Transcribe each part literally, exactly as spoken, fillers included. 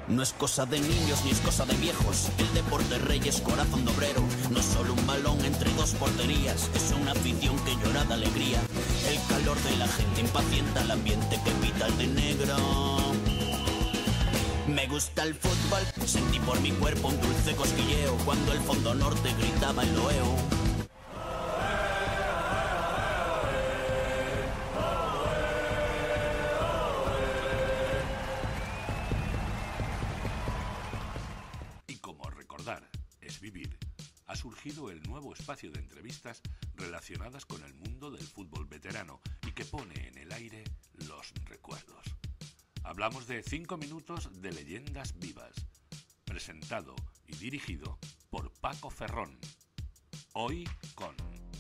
No es cosa de niños ni es cosa de viejos. El deporte rey es corazón de obrero. No es solo un balón entre dos porterías. Es una afición que llora de alegría. El calor de la gente impacienta el ambiente que pita el de negro. Me gusta el fútbol, sentí por mi cuerpo un dulce cosquilleo cuando el fondo norte gritaba el loeo. Vivir, ha surgido el nuevo espacio de entrevistas relacionadas con el mundo del fútbol veterano y que pone en el aire los recuerdos. Hablamos de cinco minutos de leyendas vivas, presentado y dirigido por Paco Ferrón. Hoy con...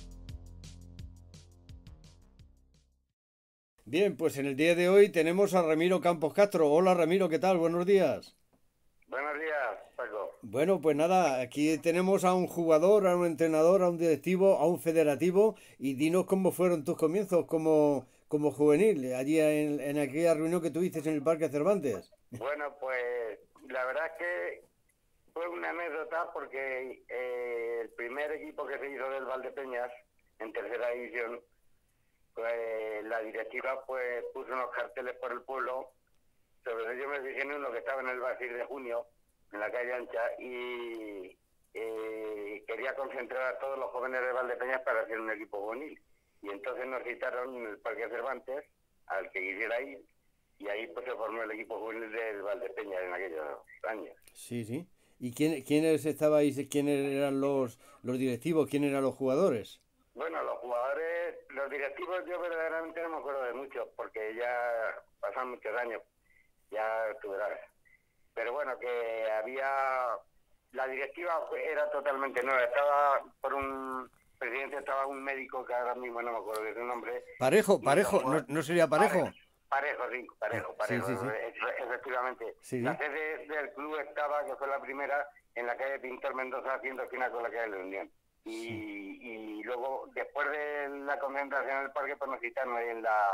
Bien, pues en el día de hoy tenemos a Ramiro Campos Castro. Hola Ramiro, ¿qué tal? Buenos días. Buenos días, Paco. Bueno, pues nada, aquí tenemos a un jugador, a un entrenador, a un directivo, a un federativo, y dinos cómo fueron tus comienzos como, como juvenil, allí en, en aquella reunión que tuviste en el Parque Cervantes. Bueno, pues la verdad es que fue una anécdota porque eh, el primer equipo que se hizo del Valdepeñas, en tercera división, pues la directiva pues puso unos carteles por el pueblo. Sobre ello me fijé en uno que estaba en el Basir de Junio, en la calle Ancha, y eh, quería concentrar a todos los jóvenes de Valdepeñas para hacer un equipo juvenil. Y entonces nos citaron en el Parque Cervantes, al que quisiera ir, y ahí pues se formó el equipo juvenil del Valdepeñas en aquellos años. Sí, sí. ¿Y quién, quiénes estabais, quiénes eran los, los directivos, quiénes eran los jugadores? Bueno, los jugadores, los directivos yo verdaderamente no me acuerdo de muchos, porque ya pasan muchos años. Ya tú verás. Pero bueno, que había... La directiva era totalmente nueva. Estaba por un... presidente estaba un médico que ahora mismo no me acuerdo de su nombre. Parejo, Parejo, ¿no, no sería Parejo? Parejo, sí, Parejo, Parejo, sí, sí, sí. Efectivamente. Sí, sí. La sede del club estaba, que fue la primera, en la calle Pintor Mendoza, haciendo esquina con la calle de la Unión. Y, sí. y luego, después de la concentración en el parque, pues nos citaron ahí en la,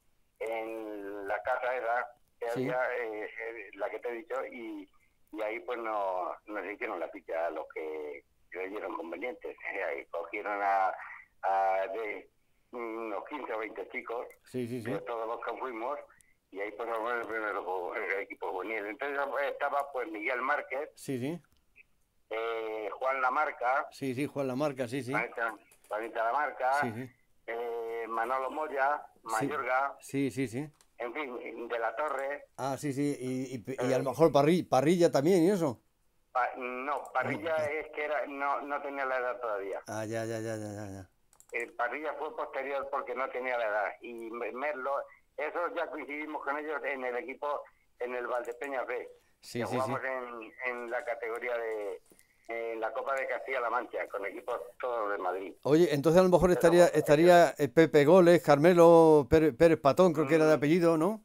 en la casa esa, que sí. había, eh, la que te he dicho, y, y ahí pues no, nos hicieron la ficha a los que creyeron convenientes. Eh, ahí cogieron a, a de unos quince o veinte chicos, sí, sí, sí. de todos los que fuimos, y ahí pues formamos el primer el equipo juvenil. Entonces estaba pues Miguel Márquez, sí, sí. Eh, Juan Lamarca, sí, sí, Juan Lamarca, sí, sí. Juanita, Juanita Lamarca, sí, sí. Eh, Manolo Moya, Mayorga, sí, sí, sí. En fin, de la Torre. Ah, sí, sí, y, y, y a lo mejor parrilla, parrilla también, ¿y eso? Pa, no, Parrilla no, es que era no no tenía la edad todavía. Ah, ya, ya, ya, ya, ya. El Parrilla fue posterior porque no tenía la edad. Y Merlo, eso ya coincidimos con ellos en el equipo, en el Valdepeñas B. Sí, que sí, jugamos sí. En, en la categoría de... en la Copa de Castilla-La Mancha, con equipos todos de Madrid. Oye, entonces a lo mejor estaría Pero, estaría Pepe Goles, Carmelo Pérez, Pérez Patón, creo que era de apellido, ¿no?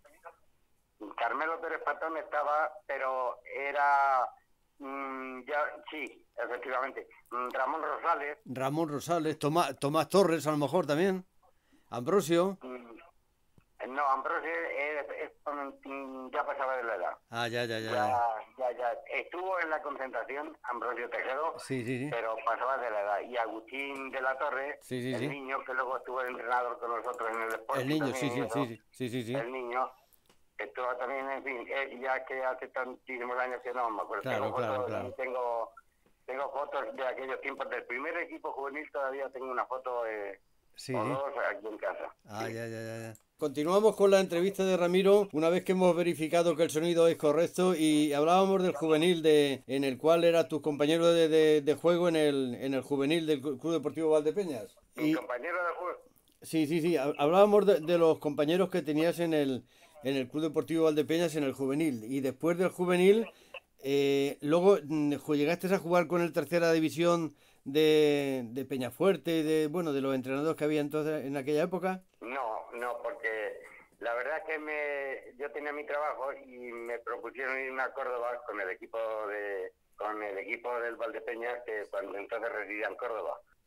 Carmelo Pérez Patón estaba, pero era, mmm, ya sí, efectivamente, Ramón Rosales. Ramón Rosales, Tomás, Tomás Torres a lo mejor también, Ambrosio. Mmm, no, Ambrosio es, es, es, ya pasaba de la edad. Ah, ya, ya, ya. Ya, ya, ya. Estuvo en la concentración Ambrosio Tejero, sí, sí, sí. pero pasaba de la edad. Y Agustín de la Torre, sí, sí, el sí. niño que luego estuvo de entrenador con nosotros en el Sporting. El niño, sí, sí, eso, sí, sí, sí, sí, sí. El niño. Estuvo también, en fin, eh, ya que hace tantísimos años que no me acuerdo. Claro, tengo, claro, fotos, claro. Tengo, tengo fotos de aquellos tiempos. Del primer equipo juvenil todavía tengo una foto eh, sí, o sí. dos aquí en casa. Ah, sí. ya, ya, ya, ya. Continuamos con la entrevista de Ramiro, una vez que hemos verificado que el sonido es correcto, y hablábamos del juvenil de en el cual era tu compañero de, de, de juego en el en el juvenil del Club Deportivo Valdepeñas. Mi y... compañero de juego. Sí, sí, sí. Hablábamos de, de los compañeros que tenías en el en el Club Deportivo Valdepeñas en el juvenil. Y después del juvenil, eh, luego llegaste a jugar con el tercera división de, de Peñafuerte, de bueno, de los entrenadores que había entonces en aquella época. No, no, porque la verdad es que me, yo tenía mi trabajo y me propusieron irme a Córdoba con el equipo de con el equipo del Valdepeñas, que cuando entonces residía en Córdoba.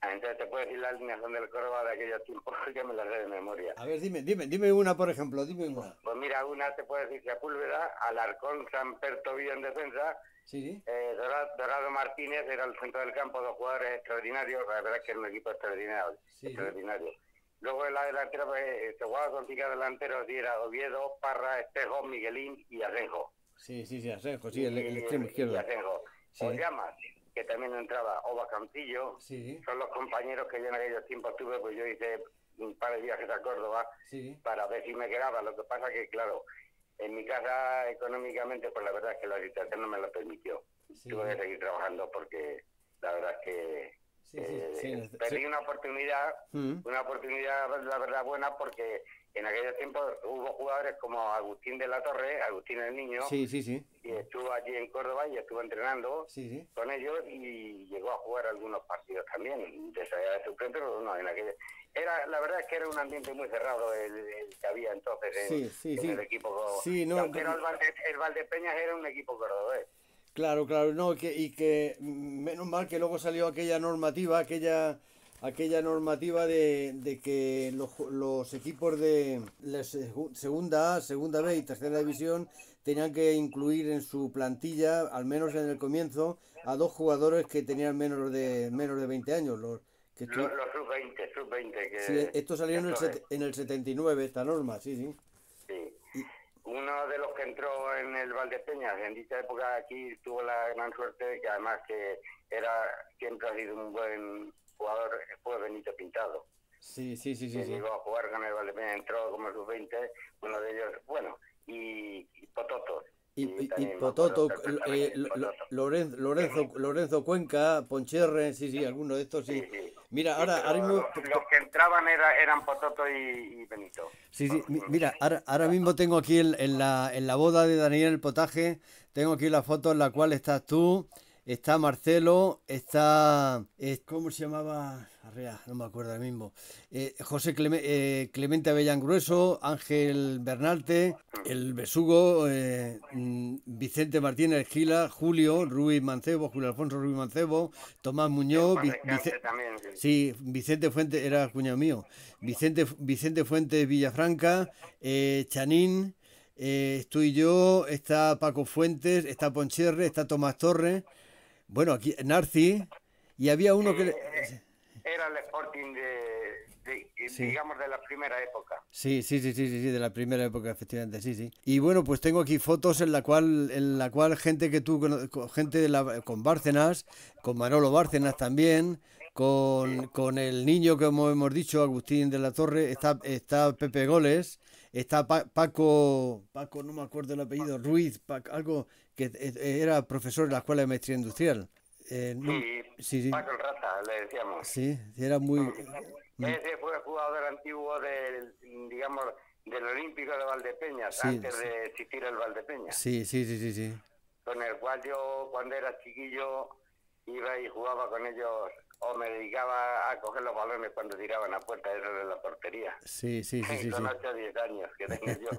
Entonces te puedo decir la alineación del Córdoba de aquellos tiempos que me la sé de memoria. A ver, dime, dime, dime una, por ejemplo, dime una. Pues mira, una te puedo decir Sepúlveda, Alarcón, Samper, Villa en defensa, Sí, sí. eh, Dorado, Dorado Martínez era el centro del campo, dos jugadores extraordinarios, la verdad es que era un equipo extraordinario. Sí, extraordinario. Luego en la delantera pues, se jugaba con cinco delanteros, y era Oviedo, Parra, Espejo, Miguelín y Asenjo. Sí, sí, sí, Asenjo, sí, el, el Y- extremo y izquierdo. Asenjo. Sí. O Llamas, que también entraba, Ova Campillo, Sí, son los compañeros que yo en aquellos tiempos tuve, pues yo hice un par de viajes a Córdoba sí. para ver si me quedaba. Lo que pasa que, claro, en mi casa económicamente, pues la verdad es que la situación no me lo permitió. Sí. Tuve que seguir trabajando porque la verdad es que Sí, sí, eh, sí, sí. perdí una oportunidad, Mm. una oportunidad, la verdad, buena, porque en aquellos tiempos hubo jugadores como Agustín de la Torre, Agustín el Niño, Sí, sí, sí. y estuvo allí en Córdoba y estuvo entrenando Sí, sí. con ellos y llegó a jugar algunos partidos también de esa de suplente, pero no, en aquella era, la verdad es que era un ambiente muy cerrado el, el que había entonces en, Sí, sí, en sí. el equipo. Sí, no, Y aunque de- era el, Valde, el Valdepeñas era un equipo cordobés. Claro, claro, no, que, y que mm, menos mal que luego salió aquella normativa, aquella, aquella normativa de, de que los, ju- los equipos de la segu- segunda A, segunda B y tercera división tenían que incluir en su plantilla, al menos en el comienzo, a dos jugadores que tenían menos de menos de veinte años, los que Los, estu- los sub veinte, sub veinte que sí, esto salió en el, entonces, set- en el setenta y nueve, esta norma, sí, sí. sí. Y- Uno de los que entró en el Valdepeñas en dicha época aquí tuvo la gran suerte de que además que era siempre ha sido un buen jugador, fue Benito Pintado. Sí, sí, sí, sí, Que sí. llegó a jugar con el Valdepeñas, entró como sub veinte, uno de ellos, bueno, y, y Pototo. Y, y- y también me Pototo, acuerdo eh, perfectamente de Lo- Lo- Pototo. Lorenzo, Lorenzo, Lorenzo Cuenca, Poncherre, sí, sí, alguno de estos sí. Sí, sí. Mira, Sí, ahora, pero ahora mismo, los, los que entraban era, eran Pototo y, y Benito. sí, sí, mi- mira, ahora, ahora mismo tengo aquí en, en la, en la boda de Daniel el Potaje, tengo aquí la foto en la cual estás tú, está Marcelo, está, eh, ¿cómo se llamaba? Arrea, no me acuerdo ahora mismo. Eh, José Cleme- eh, Clemente Avellán Grueso, Ángel Bernarte, el Besugo, eh, mm, Vicente Martínez Gila, Julio Ruiz Mancebo, Julio Alfonso Ruiz Mancebo, Tomás Muñoz, Vi- Descanse Vice- también, sí. sí, Vicente Fuentes, era cuñado mío, Vicente, Vicente Fuentes Villafranca, eh, Chanín, eh, estoy yo, está Paco Fuentes, está Poncherre, está Tomás Torres, bueno, aquí Narci, y había uno que... Eh, le- eh, era el Sporting de, de- Sí. digamos, de la primera época. Sí, sí, sí, sí, sí, sí, de la primera época, efectivamente, sí, sí. Y bueno, pues tengo aquí fotos en la cual, en la cual gente que tú, cono- co- gente de la, con Bárcenas, con Manolo Bárcenas también, con, con el niño que como hemos dicho, Agustín de la Torre, está, está Pepe Goles, está Pa- Paco, Paco, no me acuerdo el apellido, Ruiz, Pac- algo que eh, era profesor de la Escuela de Maestría Industrial. Eh, no- Sí, sí, sí, Paco el Rata, le decíamos. sí, era muy... mm, Ese fue el jugador antiguo del, digamos, del Olímpico de Valdepeñas, Sí, antes sí. de existir el Valdepeñas, Sí, sí, sí, sí, sí. con el cual yo, cuando era chiquillo, iba y jugaba con ellos, o me dedicaba a coger los balones cuando tiraban a puerta, eso de la portería. Sí, sí, sí, sí, con sí. ocho o diez años que tenía yo.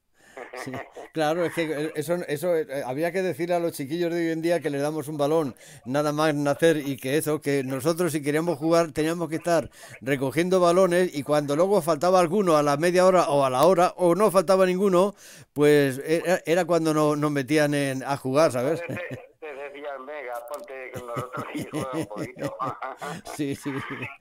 Sí, claro, es que eso, eso eh, había que decir a los chiquillos de hoy en día que les damos un balón nada más nacer y que eso, que nosotros si queríamos jugar teníamos que estar recogiendo balones y cuando luego faltaba alguno a la media hora o a la hora o no faltaba ninguno, pues era, era cuando no- nos metían en, a jugar, ¿sabes? Entonces te, te decían, venga, ponte con nosotros y juega un poquito. Sí, sí.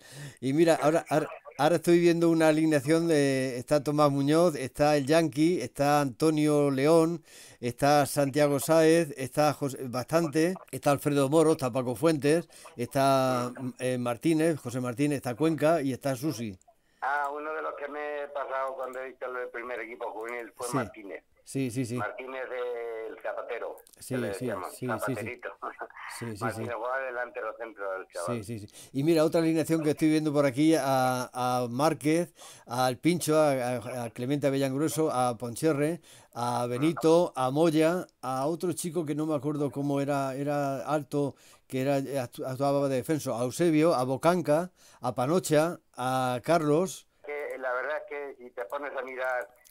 Y mira, ahora, ahora, ahora estoy viendo una alineación de... Está Tomás Muñoz, está el Yankee, está Antonio León, está Santiago Sáez, está José, bastante, está Alfredo Moro, está Paco Fuentes, está eh, Martínez, José Martínez, está Cuenca y está Susi. Ah, uno de los que me he pasado cuando he visto el primer equipo juvenil fue Sí. Martínez. Sí, sí, sí. Martínez del Zapatero. Sí, que le sí, decíamos, sí, sí, sí. Zapaterito. Sí, sí, Martínez sí. jugaba delantero centro del chaval. Sí, sí, sí. Y mira, otra alineación que estoy viendo por aquí, a, a Márquez, al Pincho, a, a- a Clemente Avellán Grueso, a Poncherre, a Benito, a Moya, a otro chico que no me acuerdo cómo era, era alto, que era actu- actuaba de defenso, a Eusebio, a Bocanca, a Panocha, a Carlos. Que la verdad es que si te pones a mirar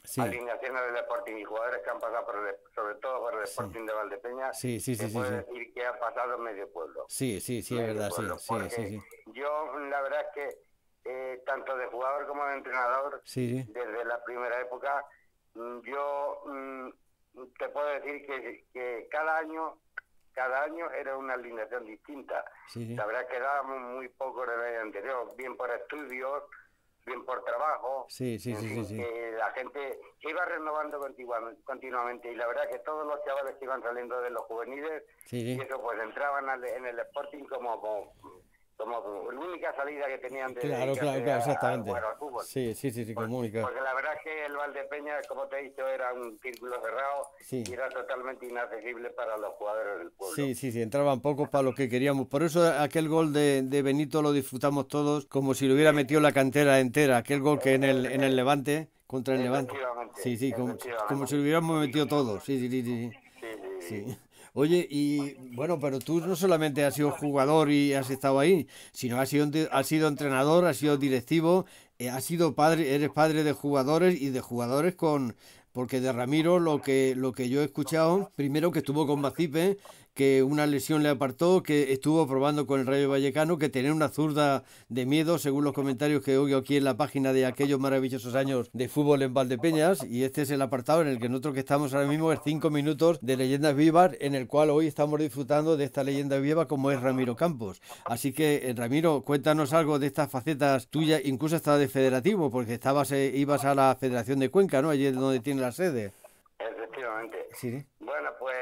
sí. alineaciones del Sporting y jugadores que han pasado por el, sobre todo por el Sporting sí. de Valdepeñas, sí, sí, sí, se puede sí, decir sí. que ha pasado medio pueblo. Sí, sí, sí, es verdad, pueblo, sí, sí, sí, sí. Yo, la verdad es que eh, tanto de jugador como de entrenador, sí, sí. desde la primera época, yo mm, te puedo decir que, que cada año cada año era una alineación distinta. Sí, sí. La verdad es que dábamos muy poco en el año anterior, bien por estudios, bien por trabajo. Sí, sí, sí, fin, sí, sí. Que la gente se iba renovando continuamente y la verdad que todos los chavales que iban saliendo de los juveniles, sí, sí. y eso pues entraban al, en el Sporting como... como como la única salida que tenían de claro, claro, claro, exactamente. A, a al fútbol. Sí, sí, sí, sí, porque, comunica. Porque la verdad es que el Valdepeñas, como te he dicho, era un círculo cerrado sí. y era totalmente inaccesible para los jugadores del pueblo. Sí, sí, sí, entraban pocos para lo que queríamos. Por eso aquel gol de, de Benito lo disfrutamos todos como si lo hubiera metido la cantera entera. Aquel gol que en el, en el Levante, contra el Levante. Sí, sí, como, como si lo hubiéramos metido todos. Sí, sí, sí, sí. sí, sí. sí. Oye, y bueno, pero tú no solamente has sido jugador y has estado ahí, sino has sido, has sido entrenador, has sido directivo, eh, has sido padre, eres padre de jugadores y de jugadores con... Porque de Ramiro lo que, lo que yo he escuchado, primero que estuvo con Macipe, que una lesión le apartó, que estuvo probando con el Rayo Vallecano, que tenía una zurda de miedo, según los comentarios que oigo aquí en la página de aquellos maravillosos años de fútbol en Valdepeñas, y este es el apartado en el que nosotros que estamos ahora mismo es cinco minutos de Leyendas Vivas, en el cual hoy estamos disfrutando de esta leyenda viva como es Ramiro Campos. Así que, Ramiro, cuéntanos algo de estas facetas tuyas, incluso hasta de federativo, porque estabas eh, ibas a la Federación de Cuenca, ¿no? Allí es donde tiene la sede. Efectivamente. Sí. Bueno, pues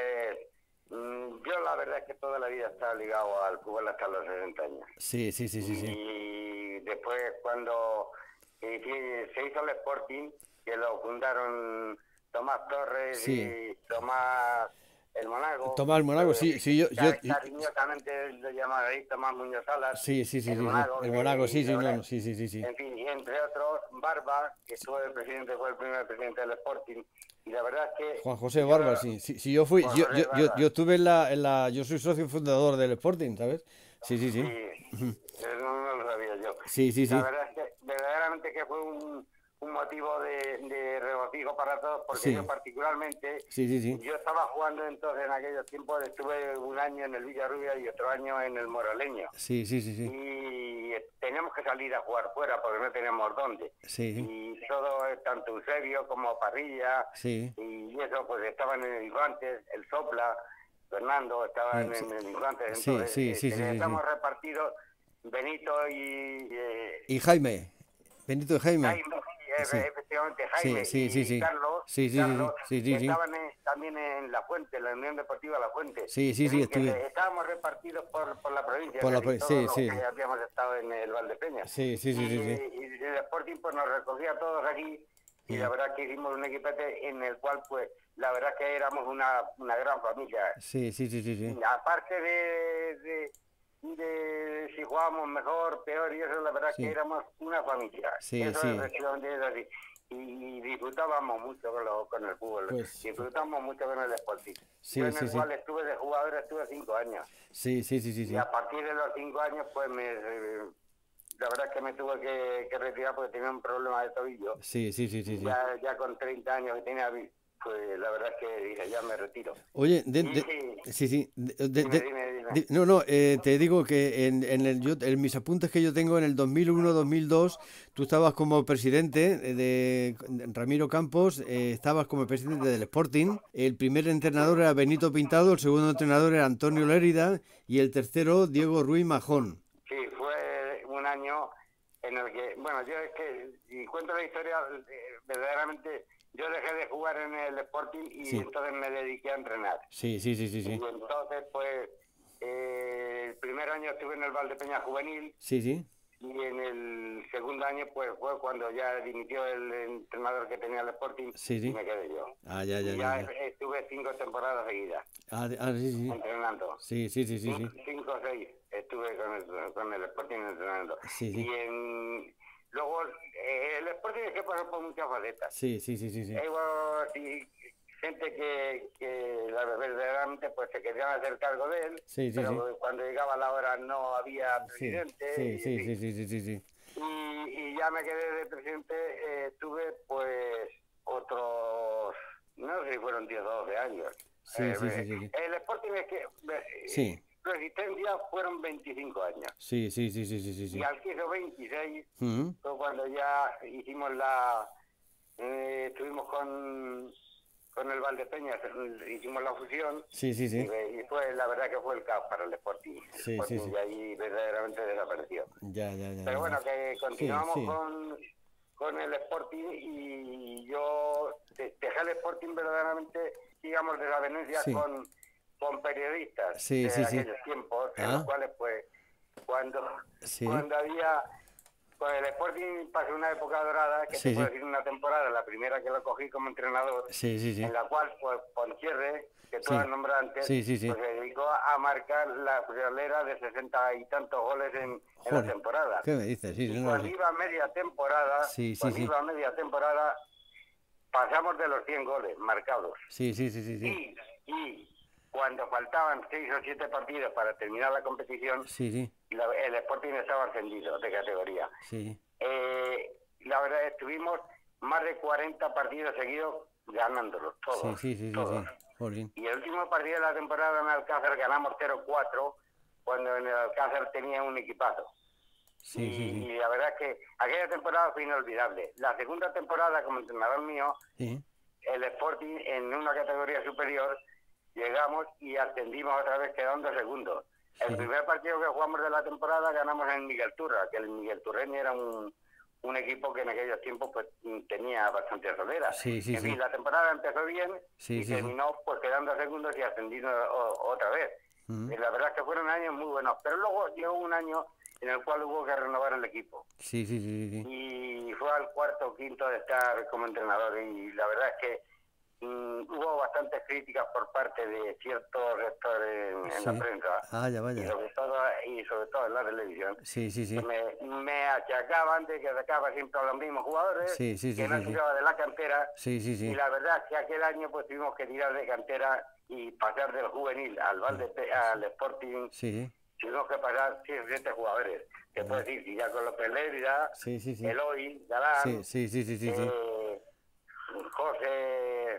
yo la verdad es que toda la vida estaba ligado al fútbol hasta los sesenta años. Sí, sí, sí, sí. sí. Y después cuando se hizo el Sporting, que lo fundaron Tomás Torres sí. y Tomás el Monago. Tomás el Monago, eh, sí, sí, yo... yo cariñosamente lo llamaban ahí Tomás Muñoz Salas. Sí, sí, sí, el sí, Monago, el Monago, y, sí, y sí, no, no, sí, sí, sí, sí. En fin, y entre otros, Barba, que estuvo el presidente, fue el primer presidente del Sporting. Y la verdad es que... Juan José Barba, yo, sí, sí, sí, yo fui, yo, yo, yo, yo estuve en la, en la, yo soy socio fundador del Sporting, ¿sabes? Sí, sí, sí. Sí, no, no lo sabía yo. Sí, sí, sí. La verdad es que, verdaderamente que fue un, un motivo de, de regocijo para todos, porque sí. yo particularmente, sí, sí, sí. yo estaba jugando entonces en aquellos tiempos, estuve un año en el Villarrubia y otro año en el Moraleño. Sí, sí, sí, sí. Y teníamos que salir a jugar fuera porque no teníamos dónde. Sí. Y todo, tanto Eusebio como Parrilla, sí. y eso, pues estaban en el Infantes, el Sopla, Fernando, estaban sí. en el Infantes. Entonces, sí, sí, sí, eh, sí, estamos sí. repartidos, Benito y... Eh, y Jaime. Benito y Jaime. Jaime sí. Efectivamente, Jaime sí, sí, y sí. Carlos, sí, sí, Carlos sí, sí, sí, estaban en, también en La Fuente, en la Unión Deportiva La Fuente. Sí, sí, sí, estuve. Estábamos repartidos por, por la provincia, por la pro sí, sí. que habíamos estado en el Valdepeñas. Sí, sí, sí, y, sí, sí. Y el Sporting pues nos recogía a todos aquí y sí. la verdad que hicimos un equipete en el cual pues la verdad que éramos una, una gran familia. Sí, sí, sí, sí, sí. Aparte de... de de si jugábamos mejor, peor y eso, la verdad sí. que éramos una familia. Sí, eso sí. es así. Y, y disfrutábamos mucho con, lo, con el fútbol, pues, disfrutamos mucho con el Sporting. Sí, Yo en sí, el sí. cual estuve de jugador, estuve cinco años. Sí, sí, sí, sí. sí. Y a partir de los cinco años, pues me... Eh, la verdad es que me tuve que, que retirar porque tenía un problema de tobillo. Sí, sí, sí, sí. Ya, sí. ya con treinta años que tenía... Pues la verdad es que dije, ya me retiro. Oye, de, de, y, sí, sí. De, de, dime, dime, dime. De, no, no, eh, te digo que en, en, el, yo, en mis apuntes que yo tengo en el dos mil uno dos mil dos, tú estabas como presidente de, de Ramiro Campos, eh, estabas como presidente del Sporting. El primer entrenador era Benito Pintado, el segundo entrenador era Antonio Lérida y el tercero Diego Ruiz Majón. Sí, fue un año en el que, bueno, yo es que, y cuento la historia, eh, verdaderamente... Yo dejé de jugar en el Sporting y sí. entonces me dediqué a entrenar. Sí, sí, sí, sí. sí. Y entonces, pues, eh, el primer año estuve en el Valdepeñas Juvenil. Sí, sí. Y en el segundo año, pues, fue cuando ya dimitió el entrenador que tenía el Sporting sí, sí. y me quedé yo. Ah, ya, ya, y ya. ya, ya estuve cinco temporadas seguidas. Ah, ah sí, sí. Entrenando. Sí, sí, sí, sí. Cinco, sí. cinco o seis estuve con el, con el Sporting entrenando. Sí, sí. Y en... Luego, eh, el Sporting es que pasó por muchas facetas. Sí, sí, sí, sí. sí. Hay bueno, sí, gente que, que la, verdaderamente pues se querían hacer cargo de él, sí, sí, pero sí. cuando llegaba la hora no había presidente. Sí, sí, y, sí, sí, sí, sí, sí. Y, y ya me quedé de presidente, eh, tuve pues otros, no sé si fueron diez o doce años. Sí, eh, sí, sí, sí, sí. El Sporting es que eh, Sí. su existencia fueron veinticinco años. Sí, sí, sí, sí, sí, sí, sí. Y al que hizo veintiséis, Ujú. fue cuando ya hicimos la... Eh, estuvimos con, con el Valdepeñas, hicimos la fusión. Sí, sí, sí. Y, y fue, la verdad que fue el caos para el Sporting. El Sí, Sporting sí, sí. de ahí verdaderamente desapareció. Ya, ya, ya. Pero ya. bueno, que continuamos Sí, sí. con, con el Sporting y yo de- dejé el Sporting verdaderamente, digamos, de la venencia Sí. con, con periodistas Sí, de sí, sí. aquellos tiempos, en Ah. los cuales pues cuando, Sí. cuando había... Pues el Sporting pasó una época dorada, que Sí, te puedo sí. decir una temporada, la primera que lo cogí como entrenador, Sí, sí, sí. en la cual pues Ponchierre, que tú Sí. has nombrado antes, Sí, sí, sí. pues se dedicó a marcar la friolera de sesenta y tantos goles en, en la Joder. temporada. ¿Qué me dices? Sí, Y sí, no, cuando sí. iba a media temporada, Sí, sí, cuando sí. iba a media temporada, pasamos de los cien goles marcados. Sí, sí, sí, sí, sí. Y, y cuando faltaban seis o siete partidos para terminar la competición, Sí, sí, la- el Sporting estaba ascendido de categoría. sí. Eh, la verdad, estuvimos más de cuarenta partidos seguidos ganándolos, todos. Sí, sí, sí, sí, todos. sí. Jolín. Y el último partido de la temporada en Alcázar ganamos cero cuatro, cuando en el Alcázar tenía un equipazo. Sí, y, sí, sí. y la verdad es que aquella temporada fue inolvidable. La segunda temporada, como entrenador mío, Sí. el Sporting en una categoría superior, llegamos y ascendimos otra vez quedando segundos. El Sí. primer partido que jugamos de la temporada ganamos en Miguel Turra, que el Miguel Turreño era un, un equipo que en aquellos tiempos pues tenía bastante solera. Sí, sí, en sí. fin, la temporada empezó bien Sí, y sí, sí. terminó pues quedando segundos y ascendiendo o- otra vez. Ujú. Y la verdad es que fueron años muy buenos, pero luego llegó un año en el cual hubo que renovar el equipo. Sí, sí, sí, sí. Y fue al cuarto o quinto de estar como entrenador y la verdad es que mm, hubo bastantes críticas por parte de ciertos sectores en, en Sí. la prensa Ah, ya y vaya. sobre todo y sobre todo en la televisión, Sí, sí, sí. que me, me achacaban de que sacaba siempre a los mismos jugadores, Sí, sí, sí, que no sí, sí. tiraba de la cantera. Sí, sí, sí. Y la verdad es que aquel año pues tuvimos que tirar de cantera y pasar del juvenil al Valdepe- al Sporting. Sí, sí. Tuvimos que pasar siete jugadores. Te puedo decir que ya con López Lérida, Sí, sí, sí. Eloy, Galán, Sí, sí, sí, sí, sí, sí. eh, José,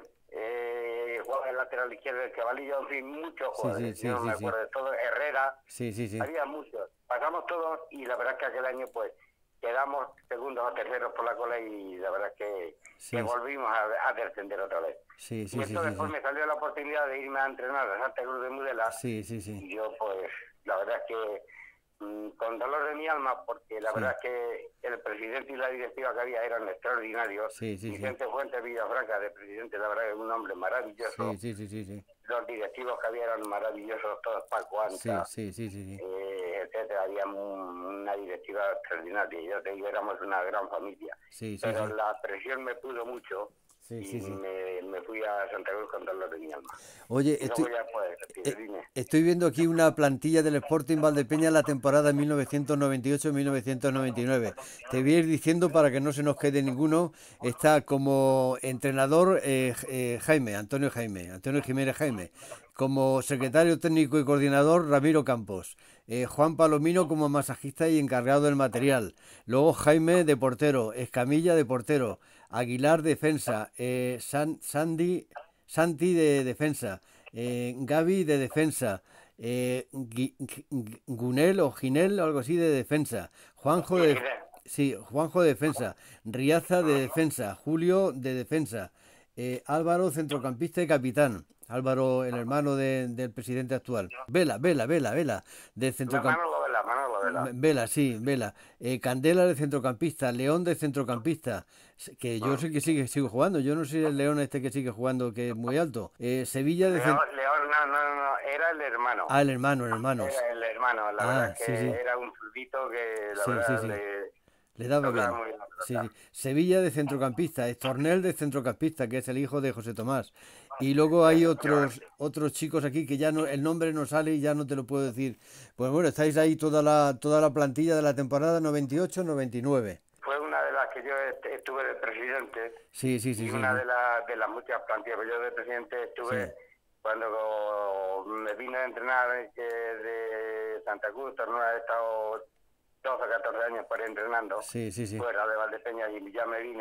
eh, jugaba el lateral izquierdo, el Cabalillo, en fin, muchos Sí, jugadores. sí, sí, Yo no sí, me sí. acuerdo de todo. Herrera, Sí, sí, sí. había muchos. Pasamos todos y la verdad es que aquel año pues quedamos segundos o terceros por la cola y la verdad es que, Sí, que sí. volvimos a, a descender otra vez. Sí, sí, y sí, entonces sí, pues sí. me salió la oportunidad de irme a entrenar a Santa Cruz de Mudela Sí, sí, sí. y yo pues la verdad es que mm, con dolor de mi alma, porque la Sí. verdad es que el presidente y la directiva que había eran extraordinarios. Sí, sí, sí. Vicente Fuentes Villafranca, de presidente, la verdad que es un hombre maravilloso. Sí, sí, sí, sí, sí. Los directivos que había eran maravillosos, todos Paco Sí, Anta, sí, sí, sí, sí. eh, etcétera. Había un- una directiva extraordinaria. Yo te digo, éramos una gran familia. Sí, sí, Pero sí. la presión me pudo mucho Sí, y sí, sí. Me, me fui a Santa Cruz con dolor de mi alma. Oye, Y estoy, luego ya pues, eh, dime. estoy viendo aquí una plantilla del Sporting Valdepeñas la temporada mil novecientos noventa y ocho mil novecientos noventa y nueve. Te voy a ir diciendo para que no se nos quede ninguno. Está como entrenador eh, eh, Jaime, Antonio Jaime, Antonio Jiménez Jaime. Como secretario técnico y coordinador Ramiro Campos. Eh, Juan Palomino como masajista y encargado del material. Luego Jaime de portero, Escamilla de portero, Aguilar defensa, eh, San- Sandy, Santi de defensa, eh, Gaby de defensa, eh, Gui- Gui- Gunel o Ginel o algo así de defensa, Juanjo de, sí, Juanjo de defensa, Riaza de defensa, Julio de defensa, eh, Álvaro centrocampista y capitán. Álvaro, el hermano de- del presidente actual. Vela, Vela, Vela, Vela, de centrocampista. Manolo Vela, Manolo Vela. Vela, sí, Vela. Eh, Candela de centrocampista, León de centrocampista, s- que yo sé que sigue, sigue jugando. Yo no sé el León este que sigue jugando, que es muy alto. Eh, Sevilla de León, cent- León, no, no, no, era el hermano. Ah, el hermano, el hermano. Era el hermano, la Ah, verdad que sí, sí. era un zurdito que la Sí, sí, verdad sí. le Le daba tocaba bien. muy bien la Sí, pelota. sí. Sevilla de centrocampista, Estornel de centrocampista, que es el hijo de José Tomás. Y luego hay otros otros chicos aquí que ya no el nombre no sale y ya no te lo puedo decir. Pues bueno, estáis ahí toda la toda la plantilla de la temporada noventa y ocho noventa y nueve. Fue una de las que yo est- estuve de presidente Sí, sí, sí, y sí. una sí. de, las de las muchas plantillas que yo de presidente estuve Sí. cuando me vine a entrenar eh, de Santa Cruz, Torneo, he estado doce o catorce años por ahí entrenando Sí, sí, sí. fuera de Valdepeñas y ya me vine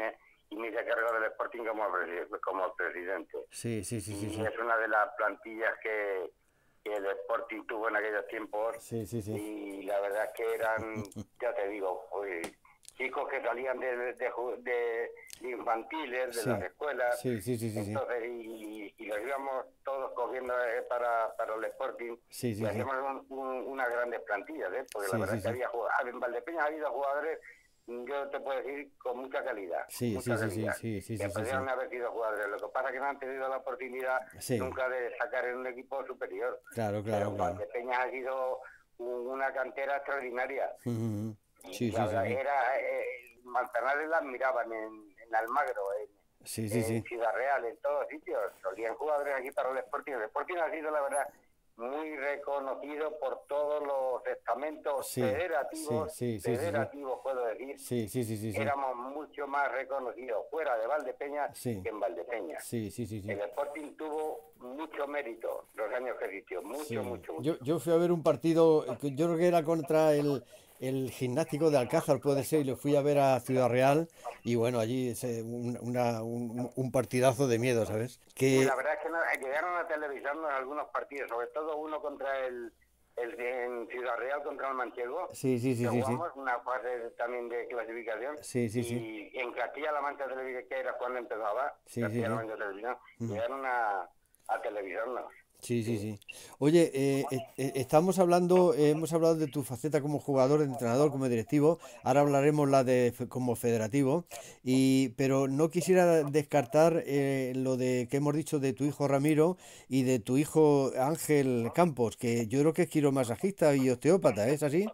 y me hice cargo del Sporting como, presi como presidente. Sí, sí, sí, sí. Y sí. es una de las plantillas que, que el Sporting tuvo en aquellos tiempos. Sí, sí, sí. Y la verdad es que eran, ya te digo, pues, chicos que salían de, de, de, de infantiles, de sí. las escuelas. Sí, sí, sí, sí. Entonces, y, y los íbamos todos cogiendo eh, para, para el Sporting. Sí, sí, y sí. hacíamos un, un, unas grandes plantillas, ¿eh? Porque sí, la verdad sí, es que sí. había jugadores. En Valdepeñas ha habido jugadores, yo te puedo decir, con mucha calidad. Sí, mucha sí, calidad, sí, sí, sí, que sí, podrían sí, sí. haber sido jugadores. Lo que pasa es que no han tenido la oportunidad Sí. nunca de sacar en un equipo superior. Claro, claro, Pero claro. Valdepeñas ha sido una cantera extraordinaria. Uh-huh. Sí, Y sí, la sí, verdad, sí. era, eh, Manzanares las miraban en, en Almagro, en, Sí, sí, en sí. Ciudad Real, en todos sitios. Solían jugadores aquí para el Sporting. El Sporting ha sido, la verdad, muy reconocido por todos los estamentos Sí, federativos, sí, sí, sí, sí, sí. federativos puedo decir. Sí, sí, sí, sí, sí. Éramos mucho más reconocidos fuera de Valdepeñas Sí. que en Valdepeñas. Sí, sí, sí, sí. El Sporting tuvo mucho mérito los años que existió, mucho, Sí. mucho, mucho. Yo, yo fui a ver un partido, que yo creo que era contra el, el Gimnástico de Alcázar, puede ser, y lo fui a ver a Ciudad Real, y bueno, allí se- un, una- un, un partidazo de miedo, ¿sabes? Y Que la verdad es que no, llegaron a televisarnos algunos partidos, sobre todo uno contra el, el de- en Ciudad Real contra el Manchego, sí, sí, sí, que sí, sí. jugamos una fase también de clasificación. Sí, sí, y sí. en Castilla-La Mancha Televisión, que era cuando empezaba, Sí, sí, Castilla-La sí. Mancha Televisión, Ujú. llegaron a, a televisarnos. Sí, sí, sí. Oye, eh, eh, eh, estamos hablando, eh, hemos hablado de tu faceta como jugador, de entrenador, como directivo. Ahora hablaremos la de fe- como federativo. Y, pero no quisiera descartar eh, lo de que hemos dicho de tu hijo Ramiro y de tu hijo Ángel Campos, que yo creo que es quiromasajista y osteópata, ¿es así?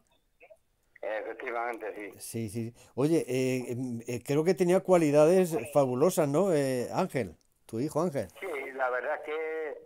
Efectivamente, sí. Sí, sí. Oye, eh, em, eh, creo que tenía cualidades fabulosas, ¿no? Eh, Ángel, tu hijo Ángel. Sí, la verdad es que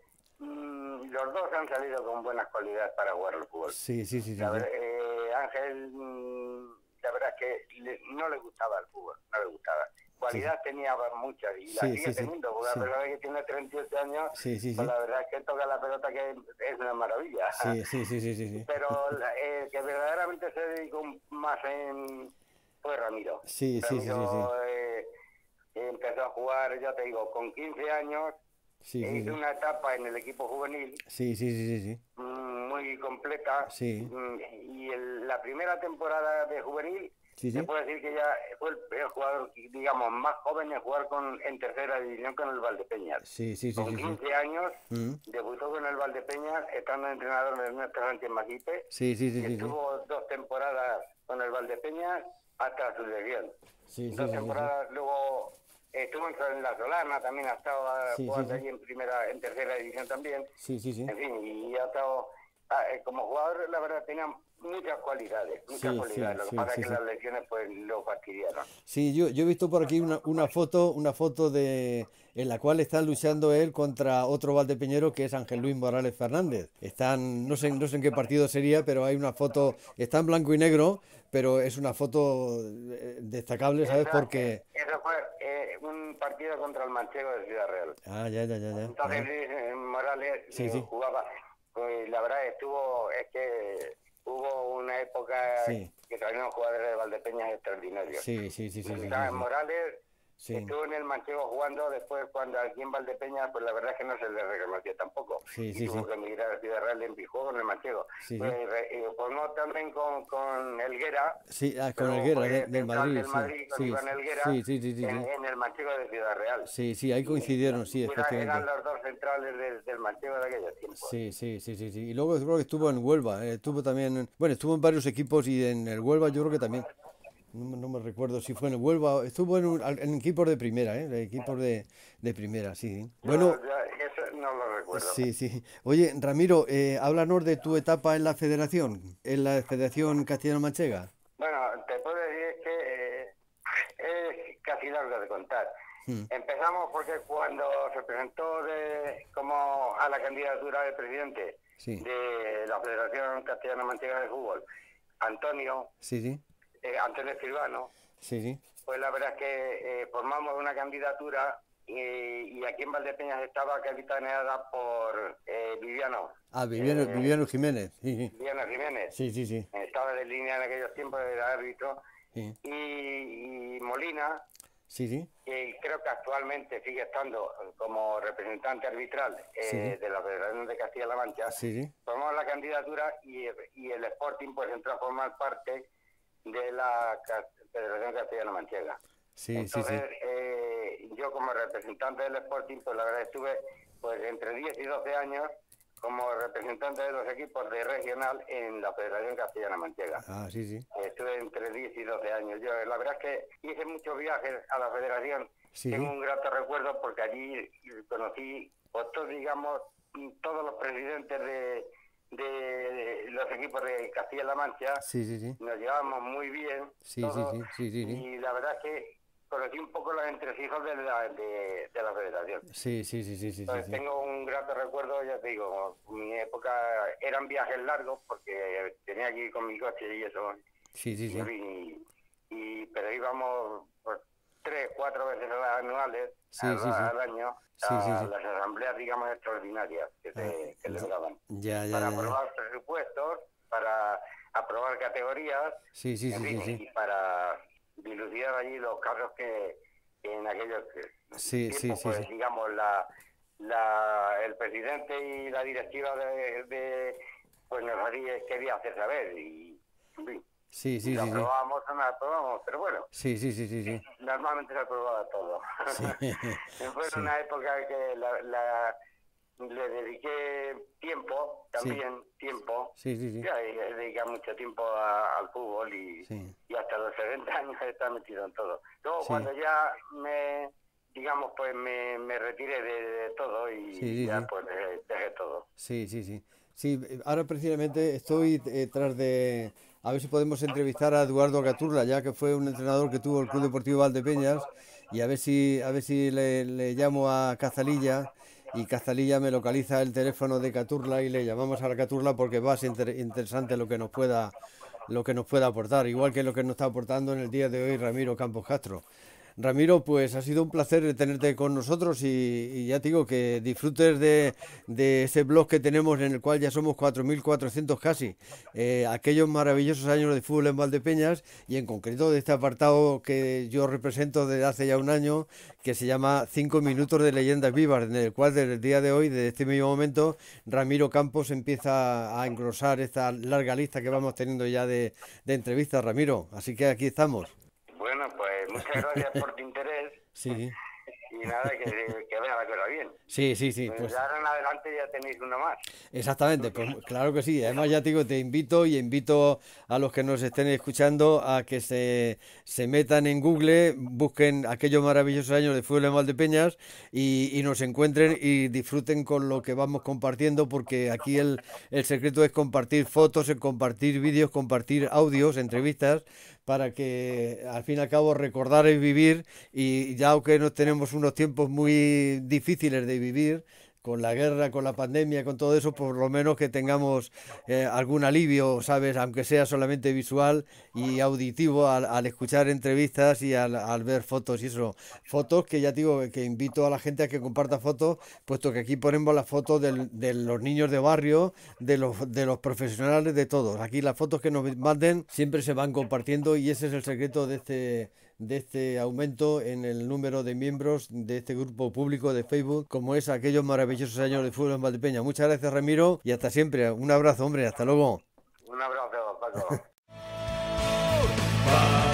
mm, los dos han salido con buenas cualidades para jugar al fútbol. Sí, sí, sí, sí, La sí. ver- eh, Ángel, mm, la verdad es que le- no le gustaba el fútbol, no le gustaba. Sí, sí. Cualidad tenía muchas y la Sí, sigue sí, sí. teniendo, porque Sí. a pesar de que tiene treinta y ocho años, Sí, sí, pues sí. la verdad es que toca la pelota que es una maravilla. Sí, sí, sí, sí, sí, sí. Pero la- el que verdaderamente se dedicó más en fue Ramiro. Sí, sí, sí, sí, sí. Ramiro eh, empezó a jugar, ya te digo, con quince años, Sí, e sí, hizo sí. una etapa en el equipo juvenil Sí, sí, sí, sí, sí. mm, muy completa. Sí. Mm, Y el- la primera temporada de juvenil, Sí, se sí. puede decir que ya fue el, el jugador, digamos, más joven en jugar con en tercera división con el Valdepeñas. Sí, sí, sí, Con sí, sí. quince años, Mm. debutó con el Valdepeñas, estando entrenador de Ernesto Sánchez Magipe, Sí, sí, sí, y sí, sí. estuvo dos temporadas con el Valdepeñas hasta su lesión. Sí, sí, Dos sí, sí, sí. temporadas luego estuvo en en la Solana, también ha estado ah, Sí, sí, jugando sí. allí en primera, en tercera división también. Sí, sí, sí. En fin, y ha estado, ah, eh, como jugador, la verdad, tenía muchas cualidades, muchas Sí, cualidades. sí, Lo que sí, pasa sí, es que sí. las lesiones pues lo fastidiaron. Sí, yo, yo he visto por aquí una, una foto, una foto de en la cual está luchando él contra otro valdepeñero que es Ángel Luis Morales Fernández. Están, no sé, no sé en qué partido sería, pero hay una foto, está en blanco y negro, pero es una foto eh, destacable, ¿sabes? Esa- Porque... Eso fue eh, un partido contra el Manchego de Ciudad Real. Ah, ya, ya, ya, ya. Entonces Ah, Luis eh, Morales Sí, eh, sí. jugaba, pues la verdad estuvo, es que hubo una época Sí. que trajeron jugadores de Valdepeñas extraordinarios. Sí, sí, sí, sí, sí, sí, Entonces, sí. Morales Sí. estuvo en el Manchego jugando, después cuando aquí en Valdepeñas, pues la verdad es que no se le reconoció tampoco. Sí, y sí, tuvo sí. que emigrar a Ciudad Real en jugó con el Manchego. Sí, sí. Pues, re- eh, formó también con, con Elguera. Sí, ah, con luego Helguera fue de- del central Madrid, del sí. Madrid con Sí, Iván Helguera sí, sí, sí, sí, en, sí. en el Manchego de Ciudad Real. Sí, sí, ahí coincidieron, sí, Y era- eran efectivamente. los dos centrales del, del Manchego de aquellos tiempos. Sí, sí, sí, sí, sí. Y luego creo que estuvo en Huelva, eh, estuvo también, en- bueno, estuvo en varios equipos y en el Huelva yo creo que también, no, me no me recuerdo si fue en el Huelva, o- estuvo en, un- al- en equipos de primera, ¿eh? De equipos de, de primera, sí. Yo Bueno, ya- eso no lo recuerdo. sí, sí. Oye, Ramiro, eh, háblanos de tu etapa en la federación, en la Federación Castellano-Manchega. Bueno, te puedo decir que eh, es casi largo de contar. Mm. Empezamos porque cuando se presentó de, como a la candidatura de presidente Sí. de la Federación Castellano-Manchega de Fútbol, Antonio, Sí, sí, eh, Antonio Escribano, sí, sí. pues la verdad es que eh, formamos una candidatura y, y aquí en Valdepeñas estaba capitaneada por eh, Viviano, Ah, Viviano, Eh, Viviano Jiménez, sí, sí, Viviano Jiménez. sí, sí, sí, Estaba de línea en aquellos tiempos de árbitro. sí, Y, y Molina, Sí, sí. que creo que actualmente sigue estando como representante arbitral eh, Sí. de la Federación de Castilla-La Mancha, Sí, sí. formamos la candidatura y, y el Sporting pues entró a formar parte de la Ca- Federación Castellana Manchega. Sí, Entonces, sí, sí. eh, yo como representante del Sporting, pues la verdad estuve pues entre diez y doce años como representante de los equipos de regional en la Federación Castellana Manchega. Ah, sí, sí. Estuve entre diez y doce años. Yo la verdad es que hice muchos viajes a la Federación. Sí. Tengo un grato recuerdo porque allí conocí, pues todos, digamos, todos los presidentes de, de los equipos de Castilla-La Mancha. Sí, sí, sí. Nos llevábamos muy bien. Sí, todos, sí, sí, sí, sí, sí. Y la verdad es que conocí un poco los entresijos de la, de, de la Federación. Sí, sí, sí, sí, sí, Entonces sí. tengo un grato recuerdo, ya te digo, mi época eran viajes largos porque tenía que ir con mi coche y eso. Sí, sí, sí. Y, y, pero íbamos por tres, cuatro veces anuales Sí, al, sí, sí. al año Sí, a sí, sí. las asambleas, digamos, extraordinarias que, se, que les daban. Ya, ya, Para ya, ya. aprobar presupuestos, para aprobar categorías, Sí, sí, en sí, fin, sí, sí. y para dilucidar allí los casos que, que en aquellos Sí, sí, tiempos, sí, pues sí. digamos, la, la, el presidente y la directiva de, de pues nos hacía, quería hacer saber y, en fin, Sí, y sí, lo sí, sí. aprobábamos o no lo aprobábamos, pero bueno, Sí, sí, sí, sí, sí. normalmente se aprobaba todo. Sí. Fue Sí. una época que la, la, le dediqué tiempo, también tiempo, Sí, sí, sí. ya le dediqué mucho tiempo a- al fútbol y, Sí. y hasta los setenta años está metido en todo. Luego Sí. cuando ya me, digamos, pues me, me retiré de, de todo y Sí, sí, ya sí. pues dejé, dejé todo. Sí, sí, sí. Sí, eh, ahora precisamente estoy eh, tras de a ver si podemos entrevistar a Eduardo Caturla, ya que fue un entrenador que tuvo el Club Deportivo Valdepeñas, y a ver si a ver si le, le llamo a Cazalilla y Cazalilla me localiza el teléfono de Caturla y le llamamos a la Caturla porque va a ser inter- interesante lo que nos pueda lo que nos pueda aportar, igual que lo que nos está aportando en el día de hoy Ramiro Campos Castro. Ramiro, pues ha sido un placer tenerte con nosotros y, y ya te digo que disfrutes de, de ese blog que tenemos en el cual ya somos cuatro mil cuatrocientos casi, eh, aquellos maravillosos años de fútbol en Valdepeñas y en concreto de este apartado que yo represento desde hace ya un año que se llama Cinco minutos de leyendas vivas, en el cual desde el día de hoy, desde este mismo momento, Ramiro Campos empieza a engrosar esta larga lista que vamos teniendo ya de, de entrevistas, Ramiro. Así que aquí estamos. Bueno, pues muchas gracias por tu interés Sí, y nada, que, que vaya la cosa bien. sí, sí, sí, Pues pues de ahora en adelante ya tenéis uno más. exactamente, pues claro que sí. Además ya te digo, te invito y invito a los que nos estén escuchando a que se, se metan en Google, busquen aquellos maravillosos años de fútbol en Valdepeñas y, y nos encuentren y disfruten con lo que vamos compartiendo, porque aquí el, el secreto es compartir fotos, es compartir vídeos, compartir audios, entrevistas, para que al fin y al cabo recordar es vivir y ya aunque no tenemos unos tiempos muy difíciles de vivir, con la guerra, con la pandemia, con todo eso, por lo menos que tengamos eh, algún alivio, ¿sabes? Aunque sea solamente visual y auditivo al, al escuchar entrevistas y al, al ver fotos y eso. Fotos que ya digo que invito a la gente a que comparta fotos, puesto que aquí ponemos las fotos del- de los niños de barrio, de los, de los profesionales, de todos. Aquí las fotos que nos manden siempre se van compartiendo y ese es el secreto de este de este aumento en el número de miembros de este grupo público de Facebook, como es aquellos maravillosos años de fútbol en Valdepeña. Muchas gracias, Ramiro, y hasta siempre. Un abrazo, hombre, hasta luego. Un abrazo, Paco.